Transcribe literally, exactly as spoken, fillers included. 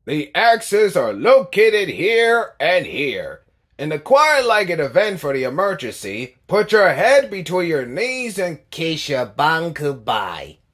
The axes are located here and here. In the quiet-legged event for the emergency, put your head between your knees and kiss your bang goodbye.